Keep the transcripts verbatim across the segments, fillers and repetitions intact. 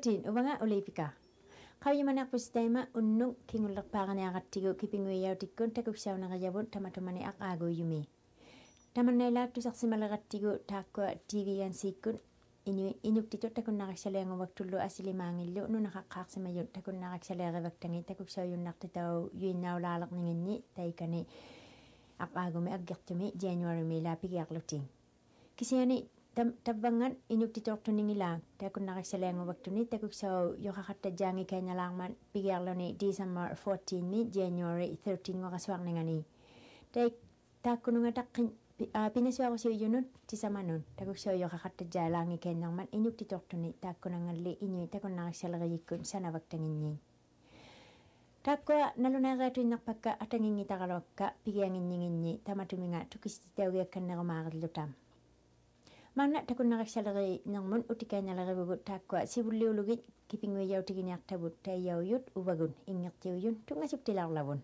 Latin ubanga olipika. Kau yamana postema unnung kingulak pagane agatigo kipingwe yautikkun takuksau nagayabun tamatumani ak ago yumi. Tamanela tu saksimalagatigo takwa T V yan sikun inu inuktito takun nakaksalengo waktullo asilimangillo no nakakaksamayun takun nakaksalega waktangi takuksau yun naktitaw yun naulalak ninginni taikani ak ago me agyartumi January me lapi yakluting. Kisiyani Tam tabangan inuk titok tuning ilang takun nakaksalengo waktu ni takuk so yo kakata jangi kanya langman pigerlo ni December fourteen ni January thirteen ngo kaswang ningani tak takun nga takin pinaswa ko si yunun ti samanon takuk so yo kakata jalangi kanya langman inuk titok tuni takun ngali inyu takun nakaksalega yikun sana waktangin ni takwa nalunaga tu nakpaka atangin ni takalokka pigangin ni tamatuminga tukistitawi kan nagamagadlutam Mana takun nakaksalagi ng mun utikay nalagi bugut takwa sibuliulugit kipingwe yaw tiginyak tabut tayaw yut ubagun ingat tiyo yun tungasuk tilaw labon.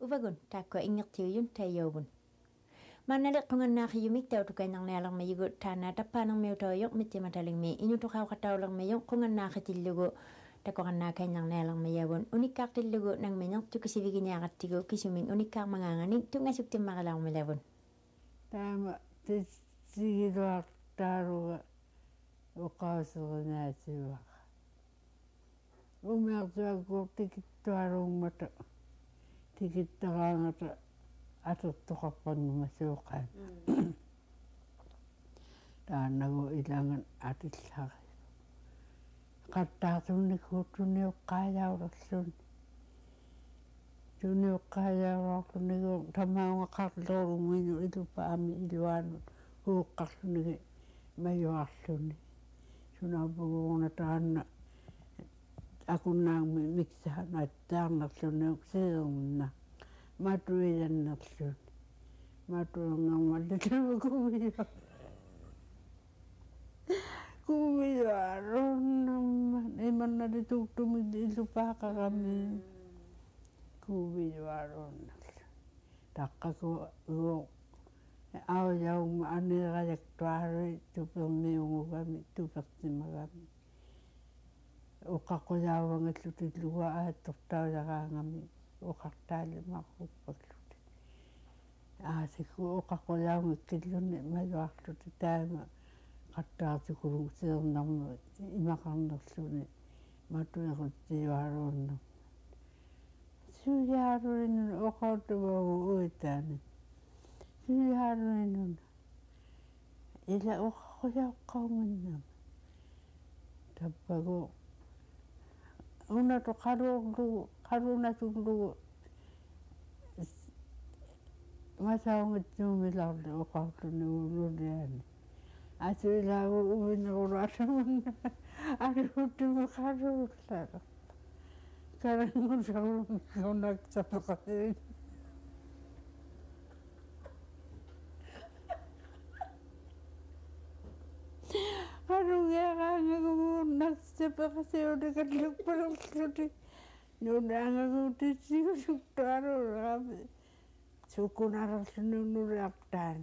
uvagun taakua ingertiujun taiyovun. Manalik kungannaaqiyumik tautukainarnialermiyigu taana tappaanarmiutoyuq mittimataligmi inutuqauqataulermiyuq kungannaaqatillugu takoqannaakainarnialermiyavun unikkaartillugu nangminertu kisiviginiaqattigu kisumin unikkaarmangaangani tungasuktimmaqilarmilavun. Taama tissigiluartaaruga uqauserinaatsiuaqa. Umiartuakkuur tikittuaruummata tikittaraangata atertoqarpannuma suuqaan. Taanagu ilangan atillari. Qattaartunnikkuuttuniuqqaajaullerluni. Tuniuqqaajaullerlunigu tamaungaqarloruminu ilupaami iluaanut huuqqarlunigi mayuarluni. Sunapuguuna taanna akunnaangmi miksaana taarnerluni uksiirunna. Matuilannerluni. Matuungammallatama kuvio. Kuvio aronnamma. Imannali tuktumit ilupaaqaqami. Kuvio aronnallu. Taqqaku uo aujaumma aneerajaqtuarui tupermiungugami tupertimagami. Uqqaqqujaavangallutiluga aattortaujaqaangami. Uqartaalimarruppaklути. Aasikku uqqaqqujaungikkilluni majuarluti taama qattaartikulu seernarmu imaqarnerluni matuiquttiuaruunna. Suyaaruinun uqautuvagu uitaani. Suyaaruinun ila uqqaqqujaqqauminnam. Tappagu unatu qaruurlugu qarunatullugu masaungitsuumilarlu uqaarluni ululiani. Asuilaagu uvinnerulaatamunna aluuttimu qaruullala. Karangusarunnaksapeqasiin. Qarugiaqaangaguunnaksapeqasiunikallukpalerluti. Nunaangaguutissigussuktuaruuraqami sukunarerluni unuliartaani.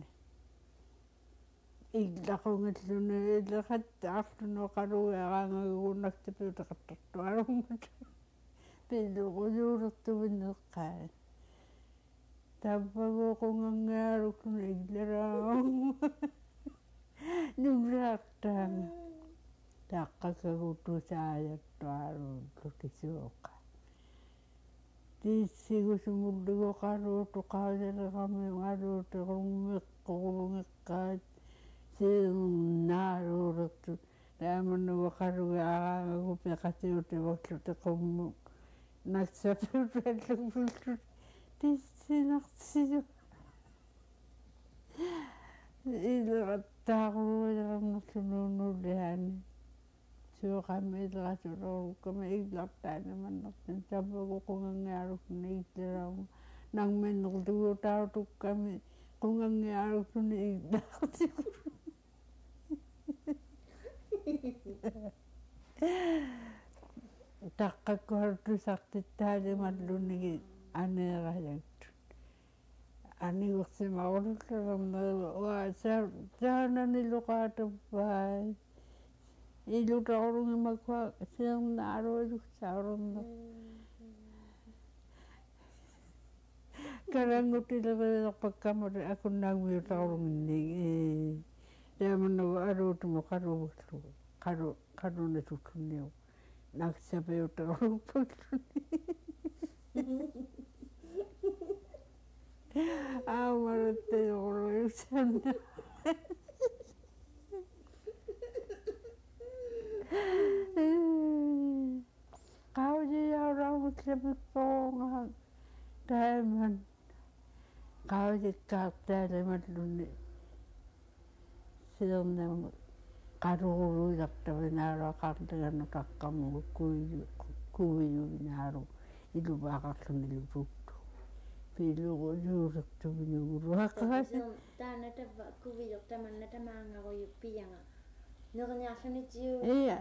Illaqungilluni illeqattaarluni qarugiaqaangaguunnaksapeutaqattartuarummata. Piluqujuulertuvinneqqaani. Tappagu qungangiarukluni illaraamma. Nuliartaani. Taqqakaguutusaajattuaruullutisuuqa. Tissigusimullugu qaruutuqaujaleqami aluuteqummeqqorungeqqaat siirnaaruulertu taamannugu qarugiaqaangagu peqasiutivorluti qummu naksapeutallugullut tissinertisiu. Ileqattaaquruilernerluni unuliani. Suuqammi ileqasulorlukkami illartaanimannertin tappagu qungangiarukluni illaraunga nangmennerluguutautukkami qungangiarukluni illartikulu. Taqqakkuartusartittaalimallunigi aneerajagtut. Aniguersimaqulullernerlu ua saananiluqaatappai. Ilutaqurungimakua seernaaruiluksaaruunner. Karangutileqerpakkamari akunnaangmiutaqurunginni. Taamannugu aluutimu qaruvullugu qaru qarunatuttunniu naksapeutarulupalluni. Aamaratteyoquluiuksanna. Qaujiyauraangutlapiqpoongaan taaman qaujikkaartaalimalluni seernarmu qaruuruilartavinaaraaqaarliganu taqqamugu kuiyu kuiyuvinaaru ilupaaqarluni ilupuktu piluqujuulertuvinuguluaqaasi taana tava kuviyortamanna tamaangaruйuppianga nerniarlunitiu iya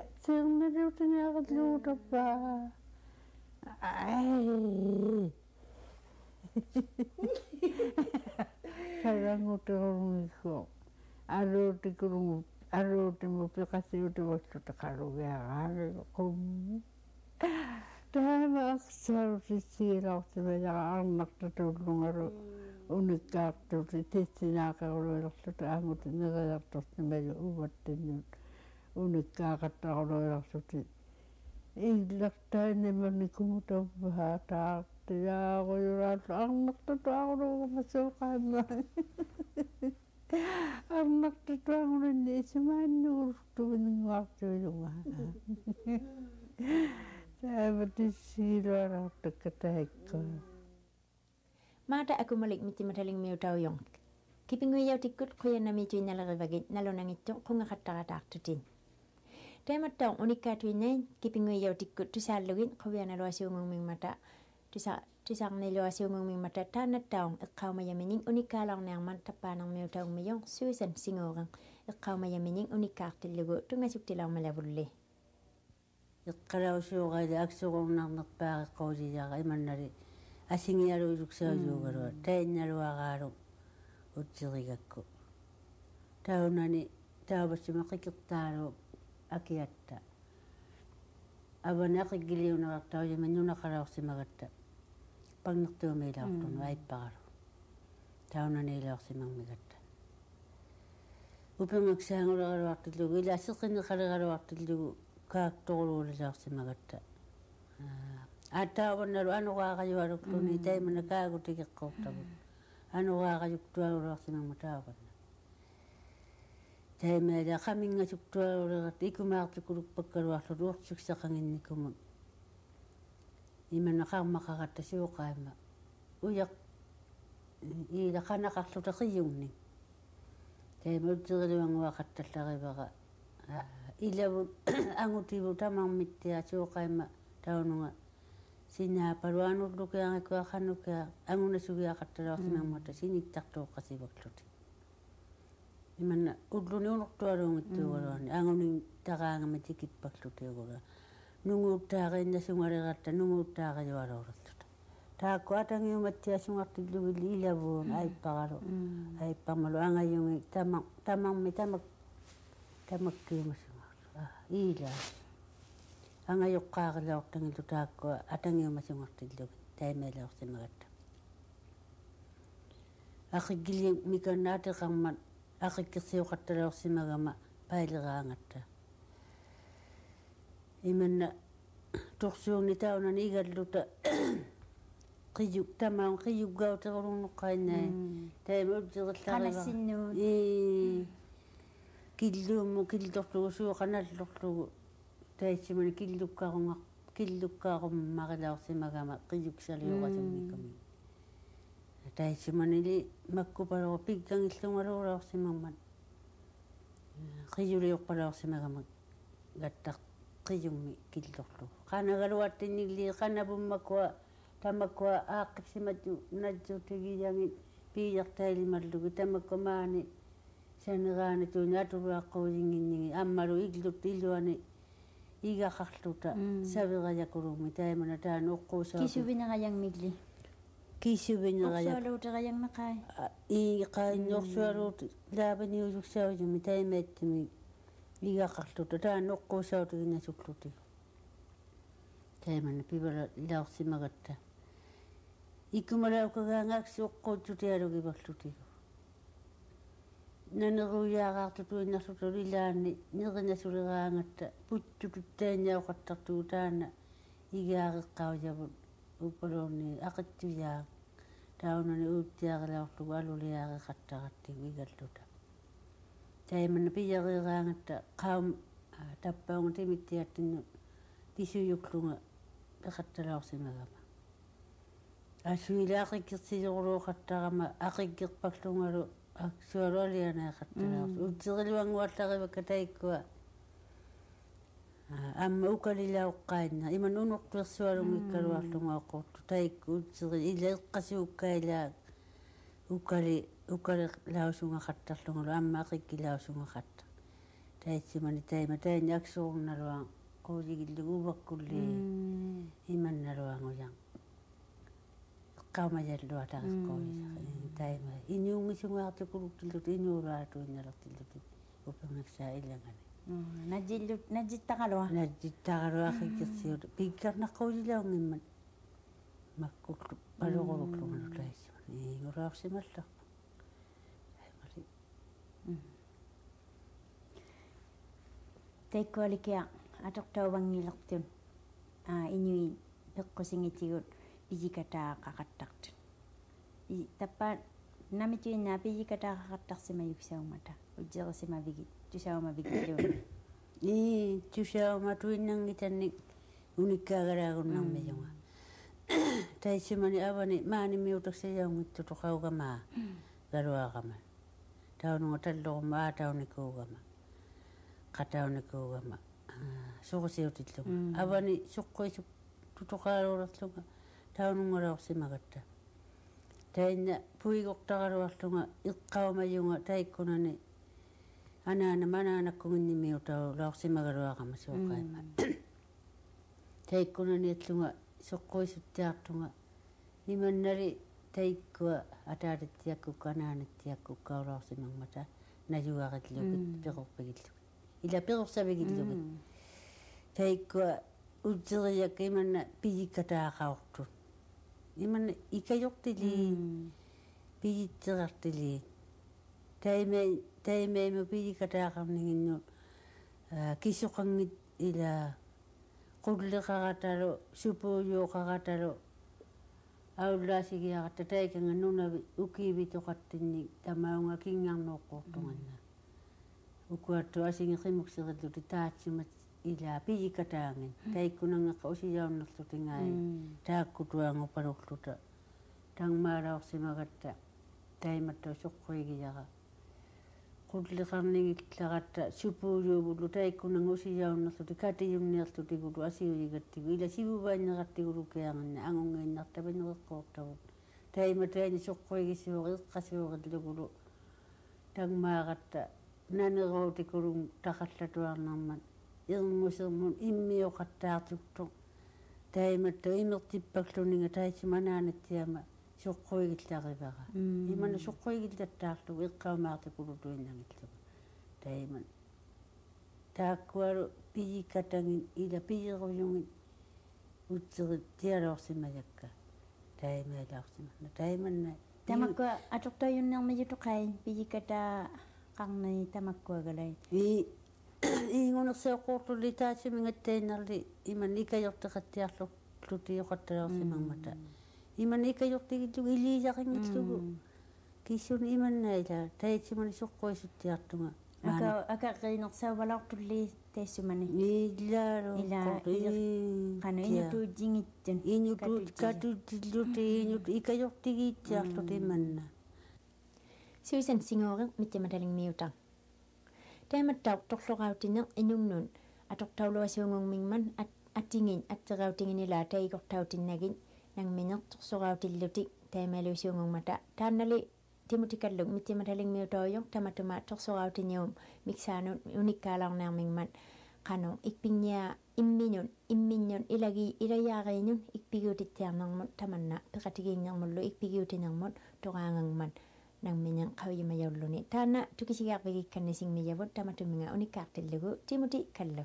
seernaliutiniaqalluutappaa ai Sarangu te horungi ko. Aro te kurungu, aro te mo pekasi o te wastu te karo gea gare ko. Tama aksaru te sira o te mea anak te tūrungaro. Unika te te testi nāka o roi rakta te angu te nega rakta te mea uwa te niu. Unika kata o roi rakta te. I lakta ene mani kumuta upaha tā te ago i rata anak te tūago roga maso kai mai. Anak te tūago rene se mai nurtu wini ngātu i runga. Tāma te sira rata kataika. Mata aku malik miti mataling miu tau yong. Kipingui yau tikut kuya na mitu inalagivagit nalonang ito kung akatakataktutin. Tema tau unika tuinay kipingui yau tikut tusalugin kuya na luasi umuming mata. Tusa tusang na luasi umuming mata tanat taong ikaw mayamining unika lang nang mantapanang miu taong mayong Susan Singorang ikaw mayamining unika tilugo tungasuk tilang malabuli. Iqalaw suuqaili aksuqornarnerpaaqi qauliyaqa imannari asingiyalo iluksaajuugaluat tainnaluaqaalu utsirigakku taunani taabassima qiqirtaalu akiatta avani aqigiliunaqartaujima nunaqalaorsimagatta pagnertuumiilaortunu aippaqalu taunani ilaorsimagmigatta upingaksaanguleqaluartillugu ila asiqinneqaleqaluartillugu kaaktoquluulilaaorsimagatta aattaavannalu anuqaaqajualuqtuni taimana kaagutigiqqortavut anuqaaqajuktualuleorsimagma taavanna taimaila qamingasuktualulerat ikumaartikulukpakkaluarlut uorsuksaqanginnikumun imana qarmaqaqatta suuqaima uyaq iila qanaqarluta qiyungni taima utteriluanguaqattallarivaqa ilavut angutivu tamarmittia suuqaima taununga sinaapalu anullukiangikua qanukia angunasugiaqattalaorsimagmata siniktartuuqqasivakluti imanna ulluni unortualuungittuugaluani angunin taqaangama tikippaklutiugula nunguuttaaqinnasungaleratta nunguuttaaqajualoralluta taakku atangiumattiasungartillugilli ilavuun aippaqalu aippamalu angayungi tama tamarmi tamak tamakkiumasungarlu iila angayoqqaaqilaortangillu taakkua atangiumasungartillugi taimailaorsimagatta aqigili mikannaatiqarmat aqikkersiuqattalaorsimagama paileraangatta imanna torsuunni taunani igalluta qijuk tamaun qijuggautiqulunnuqqainnai taima uttirillariva i killuummu killorlugu suuqanallorlugu taissimani killukkarunga killukkaarummaqilaorsimagama qijuksaliuqasumnikumi taissimani makkupalora piggangillungaluulaorsimagman qijuliuqqalaorsimagama gattaq qijummi killorlugu qanagaluattinnilli qanavummakua tamakkua aaqqissimatu najjutigiyangi piijartailimallugu tamakkua maani saneraana tuuni atuluaqqausinginnigi ammalu iglut iluani igaqarluta saverajakulumi taimana taanu uqquusaa Kisuvinaqayangmilli kisuvineraja orsualuutiqayangmaqai i qainnorsualuut laavaniusuksaaujumi taimaattimi igaqarluta taanu uqquusautiginnasukluti taimana pivala ilaorsimagatta ikkumalaukagaangaaksu uqquutsutialugivarlutigu naneruyaaqaartutuinnarlutu ilaanni nerinasuleраангаtta puttututainniauqattartugu taana igaareqqaujavut upaloorni aqittuyaa taunani uuttiaqilaorlugu aluliaareqattaqattigu igalluta taimana piyarieraangatta qaum tappaunga timittiattinnu tisuyuklunga peqattalaorsimagama asuila aqikkersiluquluuqattaqama aqikkerpallungalu aksualualianaaqattalaorsu utteriluanguallariva taikkua amma ukalilauqqainna iman unortuersualungikkaluarlunga oqqortu taikku utteri ila eqqasuukkailaa ukali ukali lausungaqattarlungalu amma aqikkilausungaqatta taitsimani taima taini aksuurnaluan quuligillugu uvakkulli imannaluanguyang iqqaumajallu ataqisqoisa taima iniungisungaartukuluktillut inuulaatuinnalertillut upangaksaa illangani najillut najittaqalua najjittaqaluaqikkersiut pikkarnaqqulilauнгimmat makkullu paluquluqlunganu taissuma iinguraarsimalla aimali taikkualikia atoqtauvangilertun aa inui peqqusingitigut pijikataaqaqattart i tappa namituinna pijikataaqaqattarсима юксаумата уджерсима вигит тусаума вигиллуни и тусаума туиннангитанник униккаагалаагуннармиюнга таисимани авани маани миутаксаяунгитту тоқаугамаа галуаагама таунунга таллорумма аатауникуугама qataunikugama suqsiutillunga avani suqquisu tutoqaaluulerlunga taunungalaorsimagatta tainna puigortaqaluarlunga iqqaumayunga taikkunani anaana manaanakkunginnimiutau laorsimagaluaqama suuqaima taikkunani allunga suqquisuttiartunga nimannali taikkua ataatattiakkukka anaanattiakkukkaulaorsimangmata najuaqillugit peqorpagillu ila peqorsavigillugit taikkua utteriak imanna pijikkataaqaortut imanna ikajortili pijitterartili taimei taimeimu pijikkataaqarninginnu kisuqangit ila qulliqaratalu supuuyuuqaratalu aullaasigiaqatta taikanga nunavi ukiivitoqattinni tamaunga kingarnuuqqortunganna ukuattu asingeqimuksirilluti taatsimat ila pijikataangin taikkunangaqa usijaunnarlutingaai taakkutuangupalulluta tangmaalaorsimagatta taimattu soqquigiyaqa qulliqarningillaqatta supuuyuuvullu taikkunanga usijaunnarluti katiyunniarlutigulu asiuyigattigu ila sivuvaanneqattigulu kianganna angungiinnartapineqeqqoortavut taimataani soqquigisuuq iqqasuuqillugulu tangmaaqatta naneruutikulun taqallatuarnarman irngusermun immioqattaartuktu taimattu imertippakluninga taissimanaanattiama soqquigillaqivara imana soqquigillattaarlugu iqqaumaartikulutuinnangillugu taiman taakkualu pijikatangin ila pijeruyungin utserit tialoorsimajakka taimaalaorsimanna taimanna tamakka atoqtayunnermijuttoqain pijikata qarni tamakkuagalai i iingunerseoqquurluli taassimingattainnarli iman ikajorteqattiarlu lutioqattalaorsimangmata iman ikajortigillugu iliisaqingillugu kissuni imannaila taitsimani soqquisuttiartunga aka aka qiinersauvalaortulli taassumani illaalu ila qanu inutuujingittun inutuut katuttilluti inut ikajortigiittiarlut imanna Susan singorin mittimatalingmiuta taimattauq torloqautineq inungnun atoqtauluasuungungmingman attingin atterautinginila taikortautinnagin nangmineq torsoqautillutik taimalusuungungmata taannali timutikalluk mittimatalingmiutooyuq tamatuma torsoqautinium miksaanun unikkaalarnearmingman qanu ikpingia imminun imminnun ilagi ilayaariinun ikpiguutittiarnermut tamanna peqatigiinnermullu ikpiguutinermut toqaangangman nangminan qawimayauluni taana tukisigaarpigikkannisingmiyavut tamatuminga unikkaartillugu timuti kallu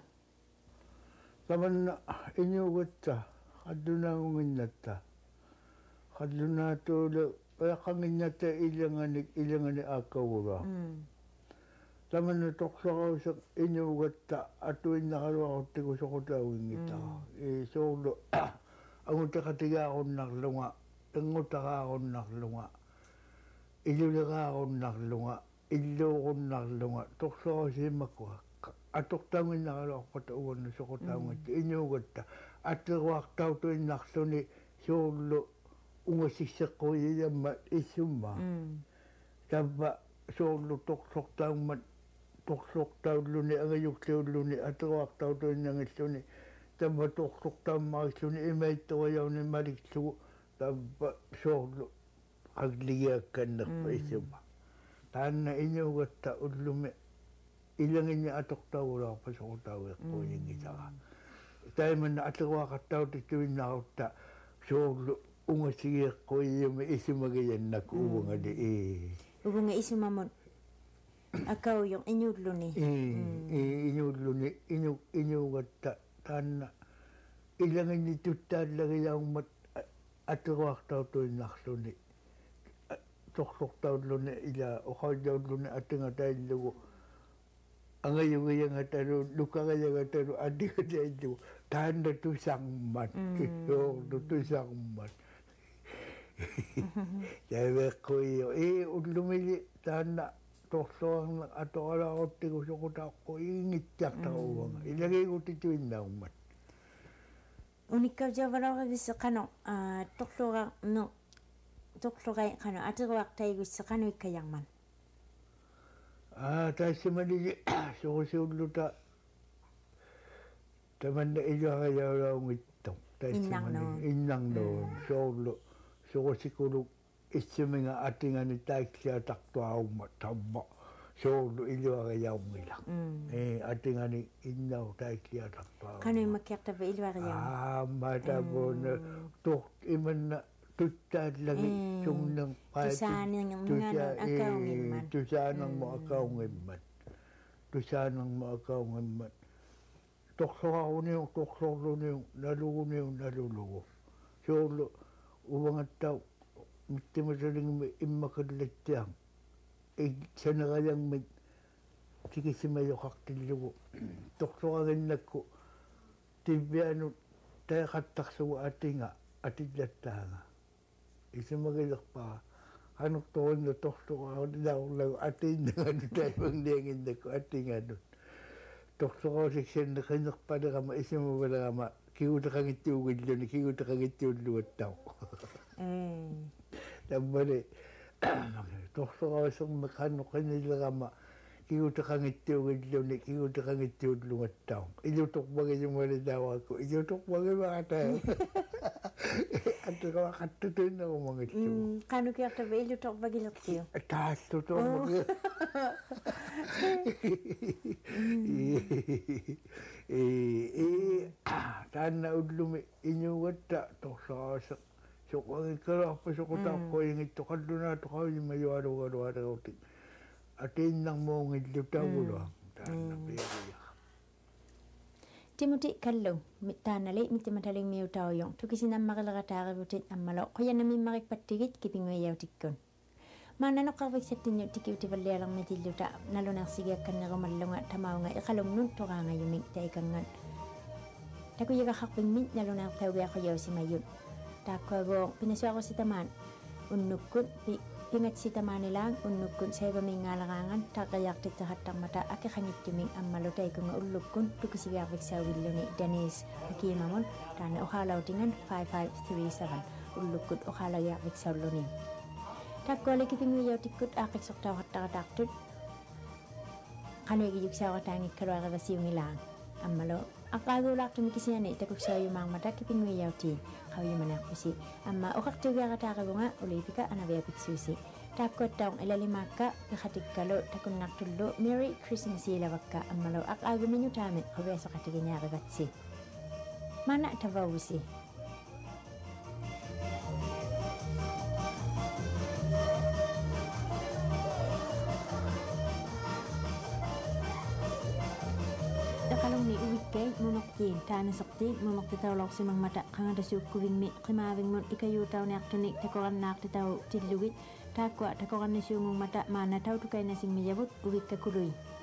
tamanna inuugutta qaddunaangunginnatta qaddunaatuulu qaqanginnatta ilanganik ilangani aakkavura tamanna toqsoqausak inuugatta atuinnaqaluaquttigu soqutauingita i soorlu angutaqatigaaqunnerlunga tangutaqaaqunnerlunga iluleraaqunnerlunga illuuqunnarlunga torsorusiimakkua atoqtaunginnaqaluarpata uannu soqutaungatti inuugatta atteruartautuinnarluni suullu ungasisseqquiyamma issumma tappa suullu torsortaummat torsortaulluni angayukluulluni atteruartautuinnangilluni tappa torsortaummaarissuni imaittorayauni maliklugu tappa suullu agligiakkannerpa issumma taanna inuugatta ullumi ilanginni atoqtaugulaarpa soqutauiqquuyingisara taimanna atleruaqattautittuinnaarutta suullu unga sige ko yung isimagayan na ko ubunga di eh. Ubunga isumamon. Akaw yung inyudlo ni. Eh, inyudlo ni, inyu, inyugat ta, tana. Ilangan ni tutan lagi yung mat, atawak tau to nakso ni. Tok-tok tau lo ni ila, okaw tau lo ni ating atay lugo. Ang ayong ayang ataro, luka kayang ataro, ating atay lugo. Tanda to sang mat. So, to sang mat. Sabi ko iyo, eh, lumili, tanda. Toksoang ato ala otti ko sa kuta ko ingit yak ta uwang. Ilagay ko tituin na umat. Unikaw dyan wala ka bisa kano, toksoang, no, toksoang kano, ati ko waktay ko sa kano ikayang man. Ah, tayo si Manili, so ko si Udluta, taman na ilo kaya wala ang itong. Inang noon. Inang noon. So, so ko si Kulog, isi mga atingan ni tayo siya taktua umat, tamba. So, ilo kaya ang ilang. Eh, atingan ni inaw tayo siya taktua umat. Kano yung makiakta ba ilo kaya? Ah, mata po na, tuk, iman na, tutad lagi, yung nang kahit. Tusaan yung mga nang akaw ngiman. Tusaan ang mga akaw ngiman. Tusaan ang mga akaw ngiman. Tukso ako niyong, tukso ko niyong, nalugo niyong, nalulugo. So, uwang at tao, miti masaling imakadlat siyang. Eh, siya na kayang may, sige si mayo kaktilugo. Tukso ka rin nagko, tibiano, tayo katakso ating nga, atidlat nga. Isa magilak pa, anong toon na tukso ka ako, daw lang ating nga, ano tayo ang lingin na ko, ating nga doon. Tukso ko seksyon na kanak pa na kama, isa mo ba na kama, kiuta kang itiugid doon, kiuta kang itiugid luwat tao. Tambali, tukso ko isang makano kanila kama, kiuta kang itiugid doon, kiuta kang itiugid luwat tao. Ilutok bagay yung mga dawa ko, ilutok bagay mga tayo. At ikaw makatutuin na ako mga ito. Kano kaya tabi ilutok bagilok tiyo? Taas totoo mga. Eh, saan na udlumi inyuwat ta, toksa sa so kung ikara pa sa kuta ko yung ito kado na ito ka yung mayo araw-araw araw atin lang mo ng idlip tao lang. Saan na piyaya. Timothy kallo tanali miti madaling miu tao yung tukisin ang makalakatari butin ang malo kaya namin makikpatigit kipingoy yaw tikkon. Manano kawag sa tinyo tikiw ti balyalang metilyo ta nalo nang sige kan na rumalunga tamaw nga ikalong nun to ka nga yuming ta ikangan. Tako yaga kakping mint nalo nang tawag ako yaw si Mayun. Tako go pinaswa ko si taman unukot pi pingat si taman nilang unukot sa iba may ngalakangan takayak ti tahatang mata aki kanyip timing ang malutay ko nga ulukon tukusigawag sa willo ni Denise Hakimamon tana ukalaw tingan five five three seven ulukot ukalaw yakvik sa ulo ni. Tako lagi pingwiyaw tikot akik soktaw katakataktut kano igiyuk sa katangit kalwa kabasiw nilang ang malo. Akago lak tumikisiyan ni takuk sa yung mata kipingwiyaw ti kaw yung manak pusi amma ukak tuga katakago nga ulipika anabaya piksusi takot taong ilalimaka ikatik kalo takun naktullo Merry Christmas sila waka amma lo akago minyo tamit kabeso katiganya kagatsi mana tavawusi. Kalong ni uwit kay mumaktin tana sakti mumaktitaw lang si mang mata kang ada siuk kuwing mi kimawing mon ikayutaw ni aktunik takoran na aktitaw tiluwit takwa takoran na siyong mata mana taw tukay na sing miyabot uwit ka kuloy.